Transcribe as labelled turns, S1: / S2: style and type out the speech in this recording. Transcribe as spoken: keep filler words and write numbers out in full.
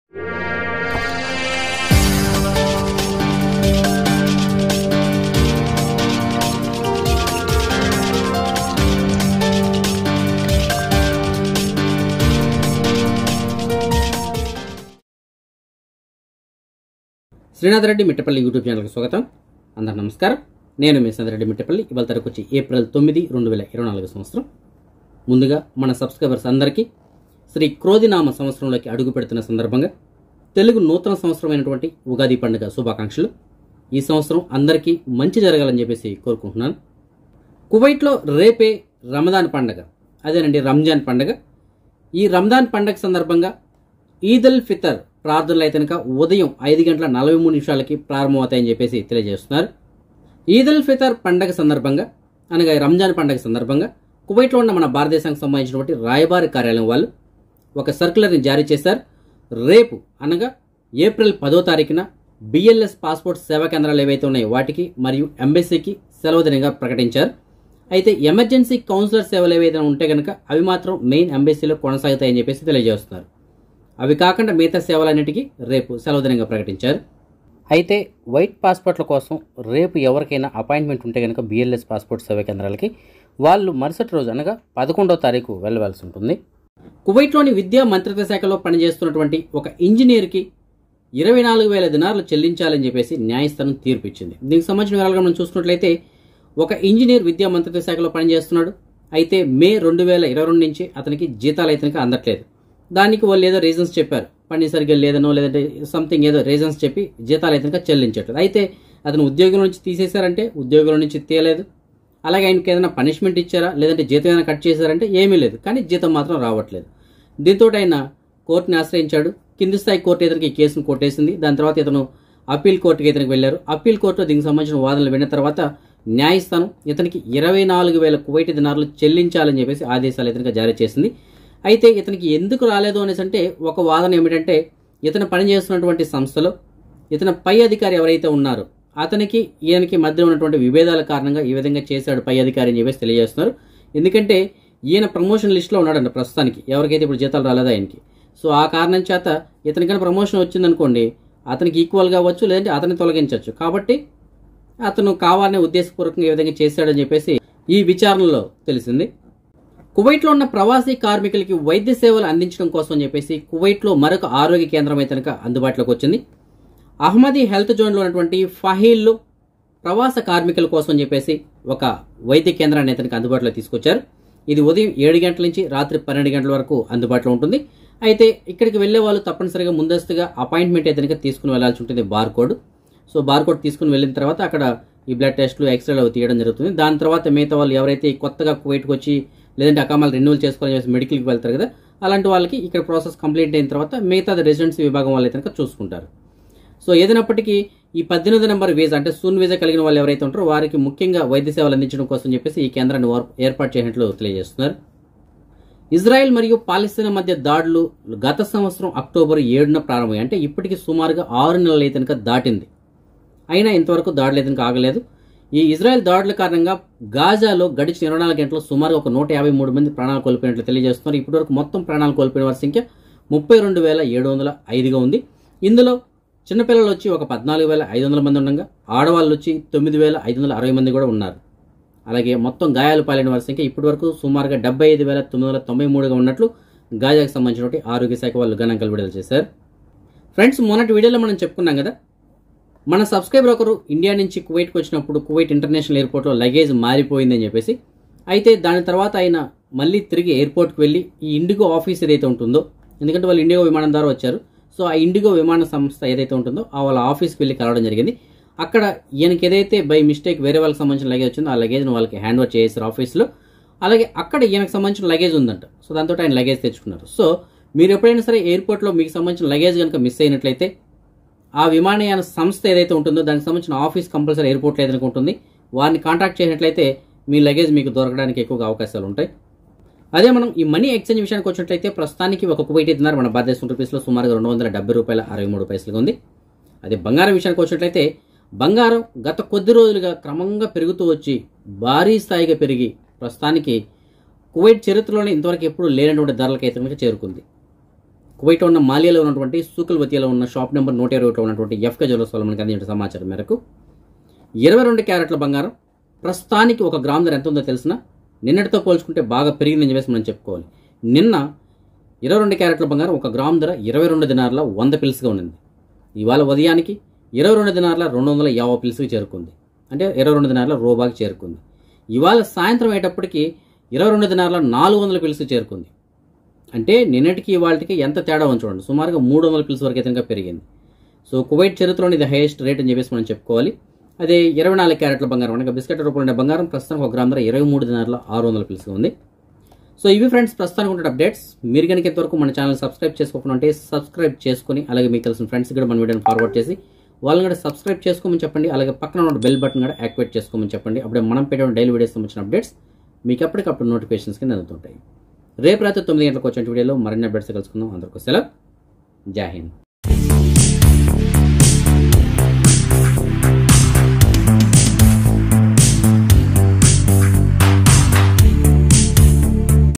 S1: Srinath Reddy Mittapalli YouTube ఛానల్కి స్వాగతం. అందరూ నమస్కారం. నేను మీ శ్రీనాథ్ రెడ్డి మిట్టపల్లి. ఇవాళ తరకు వచ్చి ఏప్రిల్ తొమ్మిది రెండు వేల ఇరవై నాలుగు సంవత్సరం. ముందుగా మన సబ్స్క్రైబర్స్ అందరికీ శ్రీ క్రోధినామ సంవత్సరంలోకి అడుగు పెడుతున్న సందర్భంగా తెలుగు నూతన సంవత్సరమైనటువంటి ఉగాది పండుగ శుభాకాంక్షలు. ఈ సంవత్సరం అందరికీ మంచి జరగాలని చెప్పేసి కోరుకుంటున్నాను. కువైట్లో రేపే రమదాన్ పండుగ, అదేనండి రంజాన్ పండుగ. ఈ రంజాన్ పండుగ సందర్భంగా ఈద్ ఉల్ ఫితర్ ప్రార్థనలు అయితే కనుక ఉదయం ఐదు గంటల నలభై మూడు నిమిషాలకి ప్రారంభమవుతాయని చెప్పేసి తెలియజేస్తున్నారు. ఈద్ ఉల్ ఫితర్ పండగ సందర్భంగా అనగా రంజాన్ పండగ సందర్భంగా కువైట్లో ఉన్న మన భారతదేశానికి సంబంధించినటువంటి రాయబారి కార్యాలయం వాళ్ళు ఒక సర్క్యులర్ని జారీ చేశారు. రేపు అనగా ఏప్రిల్ పదో తారీఖున బిఎల్ఎస్ పాస్పోర్ట్ సేవా కేంద్రాలు ఏవైతే ఉన్నాయో వాటికి మరియు ఎంబసీకి సెలవు దినంగా ప్రకటించారు. అయితే ఎమర్జెన్సీ కౌన్సిలర్ సేవలు ఏవైతే ఉంటే కనుక అవి మాత్రం మెయిన్ ఎంబసీలో కొనసాగుతాయని చెప్పేసి తెలియజేస్తున్నారు. అవి కాకుండా మిగతా సేవలన్నిటికీ రేపు సెలవు దినంగా ప్రకటించారు. అయితే వైట్ పాస్పోర్ట్ల కోసం రేపు ఎవరికైనా అపాయింట్మెంట్ ఉంటే కనుక బిఎల్ఎస్ పాస్పోర్ట్ సేవా కేంద్రాలకి వాళ్ళు మరుసటి రోజు అనగా పదకొండవ తారీఖు వెళ్ళవలసి ఉంటుంది. కువైట్లోని విద్యా మంత్రిత్వ శాఖలో పనిచేస్తున్నటువంటి ఒక ఇంజనీర్కి ఇరవై నాలుగు వేల దినార్లు చెల్లించాలని చెప్పేసి న్యాయస్థానం తీర్పు ఇచ్చింది. దీనికి సంబంధించిన వివరాలుగా మనం చూసుకున్నట్లయితే ఒక ఇంజనీర్ విద్యా మంత్రిత్వ శాఖలో పనిచేస్తున్నాడు. అయితే మే రెండు వేల ఇరవై రెండు నుంచి అతనికి జీతాలు అయితే అందట్లేదు. దానికి వాళ్ళు ఏదో రీజన్స్ చెప్పారు, పని సరిగ్గా లేదనో లేదంటే సంథింగ్ ఏదో రీజన్స్ చెప్పి జీతాలు అయితే చెల్లించట్లేదు. అయితే అతను ఉద్యోగం నుంచి తీసేశారంటే ఉద్యోగం నుంచి తీయలేదు. అలాగే ఆయనకి ఏదైనా పనిష్మెంట్ ఇచ్చారా లేదంటే జీతం ఏదైనా కట్ చేశారంటే ఏమీ లేదు, కానీ జీతం మాత్రం రావట్లేదు. దీంతో ఆయన కోర్టుని ఆశ్రయించాడు. కింది స్థాయి కోర్టు ఇతనికి ఈ కేసును కొట్టేసింది. దాని తర్వాత ఇతను అప్పీల్ కోర్టుకి ఇతనికి వెళ్లారు. అప్పీల్ కోర్టులో దీనికి సంబంధించిన వాదనలు విన్న తర్వాత న్యాయస్థానం ఇతనికి ఇరవై నాలుగు వేల కువైట్ దినార్లు చెల్లించాలని చెప్పేసి ఆదేశాలు ఇతనికి జారీ చేసింది. అయితే ఇతనికి ఎందుకు రాలేదు అనేసి అంటే ఒక వాదన ఏమిటంటే ఇతను పనిచేస్తున్నటువంటి సంస్థలో ఇతని పై అధికారి ఎవరైతే ఉన్నారో అతనికి ఈయనకి మధ్య ఉన్నటువంటి విభేదాల కారణంగా ఈ విధంగా చేశాడు పై అధికారి అని చెప్పేసి తెలియజేస్తున్నారు. ఎందుకంటే ఈయన ప్రమోషన్ లిస్టులో ఉన్నాడంట ప్రస్తుతానికి, ఎవరికైతే ఇప్పుడు జీతాలు రాలేదో ఆయనకి. సో ఆ కారణం చేత ఇతనికైనా ప్రమోషన్ వచ్చిందనుకోండి అతనికి ఈక్వల్గా అవ్వచ్చు, లేదంటే అతన్ని తొలగించవచ్చు. కాబట్టి అతను కావాలనే ఉద్దేశపూర్వకంగా ఈ విధంగా చేశాడని చెప్పేసి ఈ విచారణలో తెలిసింది. కువైట్లో ఉన్న ప్రవాసీ కార్మికులకి వైద్య సేవలు అందించడం కోసం అని చెప్పేసి కువైట్లో మరొక ఆరోగ్య కేంద్రం అయితే కనుక అందుబాటులోకి వచ్చింది. అహ్మదీ హెల్త్ జోన్లో ఉన్నటువంటి ఫహీల్లో ప్రవాస కార్మికుల కోసం అని చెప్పేసి ఒక వైద్య కేంద్రాన్ని అయితే అందుబాటులో తీసుకొచ్చారు. ఇది ఉదయం ఏడు గంటల నుంచి రాత్రి పన్నెండు గంటల వరకు అందుబాటులో ఉంటుంది. అయితే ఇక్కడికి వెళ్లే వాళ్ళు తప్పనిసరిగా ముందస్తుగా అపాయింట్మెంట్ అయితే కనుక తీసుకుని వెళ్లాల్సి ఉంటుంది, bar code. So bar code తీసుకుని వెళ్ళిన తర్వాత అక్కడ ఈ బ్లడ్ టెస్టులు ఎక్స్రేలు అవి తీయడం జరుగుతుంది. దాని తర్వాత మిగతా వాళ్ళు ఎవరైతే కొత్తగా కువైట్కి వచ్చి లేదంటే అకామాలు రెన్యూవల్ చేసుకోవాలని చెప్పేసి మెడికల్కి వెళ్తారు కదా, అలాంటి వాళ్ళకి ఇక్కడ ప్రాసెస్ కంప్లీట్ అయిన తర్వాత మిగతా రెసిడెన్సీ విభాగం వాళ్ళు అయితే చూసుకుంటారు. సో ఏదైనప్పటికీ ఈ పద్దెనిమిది నెంబర్ వీజా అంటే సూన్ వీజా కలిగిన వాళ్ళు ఎవరైతే ఉంటారో వారికి ముఖ్యంగా వైద్య సేవలు అందించడం కోసం చెప్పేసి ఈ కేంద్రాన్ని ఏర్పాటు చేసినట్లు తెలియజేస్తున్నారు. ఇజ్రాయెల్ మరియు పాలస్తీనా మధ్య దాడులు గత సంవత్సరం అక్టోబర్ ఏడున ప్రారంభమయ్యాయి. అంటే ఇప్పటికి సుమారుగా ఆరు నెలలు అయితే కనుక దాటింది, అయినా ఇంతవరకు దాడులు అయితే కనుక ఆగలేదు. ఈ ఇజ్రాయెల్ దాడుల కారణంగా గాజాలో గడిచిన ఇరవై నాలుగు గంటలు సుమారు ఒక నూట యాభై మూడు మంది ప్రాణాలు కోల్పోయినట్లు తెలియజేస్తున్నారు. ఇప్పటివరకు మొత్తం ప్రాణాలు కోల్పోయిన వారి సంఖ్య ముప్పై రెండు వేల ఏడు వందల ఐదుగా ఉంది. ఇందులో చిన్నపిల్లలు వచ్చి ఒక పద్నాలుగు వేల ఐదు వందల మంది ఉండగా ఆడవాళ్ళు వచ్చి తొమ్మిది వేల ఐదు వందల అరవై మంది కూడా ఉన్నారు. అలాగే మొత్తం గాయాలు పాలైన వారి సంఖ్య ఇప్పటివరకు సుమారుగా డెబ్బై ఐదు వేల తొమ్మిది వందల తొంభై మూడుగా ఉన్నట్లు గాజాకు సంబంధించినటువంటి ఆరోగ్య శాఖ వాళ్ళు గణాంకాలు విడుదల చేశారు. ఫ్రెండ్స్, మొన్నటి వీడియోలో మనం చెప్పుకున్నాం కదా, మన సబ్స్క్రైబర్ ఒకరు ఇండియా నుంచి కువైట్కి వచ్చినప్పుడు కువైట్ ఇంటర్నేషనల్ ఎయిర్పోర్ట్లో లగేజ్ మారిపోయిందని చెప్పేసి. అయితే దాని తర్వాత ఆయన మళ్ళీ తిరిగి ఎయిర్పోర్ట్కి వెళ్ళి ఈ ఇండిగో ఆఫీస్ ఏదైతే ఉంటుందో, ఎందుకంటే వాళ్ళు ఇండిగో విమానం ద్వారా వచ్చారు, సో ఆ ఇండిగో విమాన సంస్థ ఏదైతే ఉంటుందో ఆ వాళ్ళ ఆఫీస్కి వెళ్ళి కలవడం జరిగింది. అక్కడ ఈయనకి ఏదైతే బై మిస్టేక్ వేరే వాళ్ళకి సంబంధించిన లగేజ్ వచ్చిందో ఆ లగేజ్ను వాళ్ళకి హ్యాండ్ ఓవర్ చేశారు ఆఫీస్లో. అలాగే అక్కడ ఈయనకు సంబంధించిన లగేజ్ ఉందంట. సో దాంతో ఆయన లగేజ్ తెచ్చుకున్నారు. సో మీరు ఎప్పుడైనా సరే ఎయిర్పోర్ట్లో మీకు సంబంధించిన లగేజ్ కనుక మిస్ అయినట్లయితే ఆ విమానయాన సంస్థ ఏదైతే ఉంటుందో దానికి సంబంధించిన ఆఫీస్ కంపల్సరీ ఎయిర్పోర్ట్లో ఏదైనా ఉంటుంది, వారిని కాంటాక్ట్ చేసినట్లయితే మీ లగేజ్ మీకు దొరకడానికి ఎక్కువగా అవకాశాలు ఉంటాయి. అదే మనం ఈ మనీ ఎక్స్చేంజ్ విషయానికి వచ్చినట్లయితే ప్రస్తుతానికి ఒక కువైట్ దినార్ మన భారతదేశం రూపీస్లో సుమారుగా రెండు వందల డెబ్బై రూపాయల అరవై మూడు పైసలుగా ఉంది. అదే బంగారం విషయానికి వచ్చినట్లయితే బంగారం గత కొద్ది రోజులుగా క్రమంగా పెరుగుతూ వచ్చి భారీ స్థాయిగా పెరిగి ప్రస్తుతానికి కువైట్ చరిత్రలోనే ఇంతవరకు ఎప్పుడు లేనటువంటి ధరలకు అయితే చేరుకుంది. కువైట్లో ఉన్న మాలియాలో ఉన్నటువంటి సూకుల్వతియాలో ఉన్న షాప్ నెంబర్ నూట ఇరవై ఒకటిలో ఉన్నటువంటి ఎఫ్కే జ్యువెలర్స్ వాళ్ళు మనకి అందించిన సమాచారం మేరకు ఇరవై రెండు క్యారెట్ల బంగారం ప్రస్తుతానికి ఒక గ్రామ్ ధర ఎంత ఉందో తెలిసిన నిన్నటితో పోల్చుకుంటే బాగా పెరిగిందని చెప్పేసి మనం చెప్పుకోవాలి. నిన్న ఇరవై రెండు క్యారెట్ల బంగారం ఒక గ్రామ్ ధర ఇరవై రెండు దినార్ల వంద పిల్స్గా ఉన్నింది. ఇవాళ ఉదయానికి ఇరవై రెండు దినార్ల రెండు వందల యాభై పిల్స్కి చేరుకుంది. అంటే ఇరవై రెండు దినార్ల రూబాకి చేరుకుంది. ఇవాళ సాయంత్రం అయ్యేటప్పటికి ఇరవై రెండు దినార్ల నాలుగు వందల పిల్స్కి చేరుకుంది. అంటే నిన్నటికి ఇవాళకి ఎంత తేడా ఉంది చూడండి. సుమారుగా మూడు వందల పిల్స్ వరకు అయితే పెరిగింది. సో కువైట్ చరిత్రలోని ఇది హైయెస్ట్ రేట్ అని చెప్పేసి మనం చెప్పుకోవాలి. అదే ఇరవై నాలుగు క్యారెట్ల బంగారం అంటే బిస్కెట్ రూపంలో ఉండే బంగారం ప్రస్తుతానికి ఒక గ్రామ్ ధర ఇరవై మూడు దినార్ల ఆరు వందల పిల్స్గా ఉంది. సో ఇవి ఫ్రెండ్స్ ప్రస్తుతానికి ఉండే అప్డేట్స్. మీరు కనుక ఇంతవరకు మన ఛానల్ సబ్స్క్రైబ్ చేసుకోకుండా ఉంటే సబ్స్క్రైబ్ చేసుకుని అలాగే మీకు తెలిసిన ఫ్రెండ్స్ కూడా మన వీడియోని ఫార్వర్డ్ చేసి వాళ్ళని కూడా సబ్స్క్రైబ్ చేసుకోమని చెప్పండి. అలాగే పక్కన ఉన్న బెల్ బటన్ కూడా యాక్టివేట్ చేసుకోమని చెప్పండి. అప్పుడే మనం పెట్టే డైలీ వీడియోస్ సంబంధించిన అప్డేట్స్ మీకు ఎప్పటికప్పుడు నోటిఫికేషన్స్ కింద అందుతుంటాయి. రేపు రాత్రి తొమ్మిది గంటలకు వచ్చే వీడియోలో మరిన్ని అప్డేట్స్ కలుసుకుందాం. అందరికీ సెలవు. జై హింద్.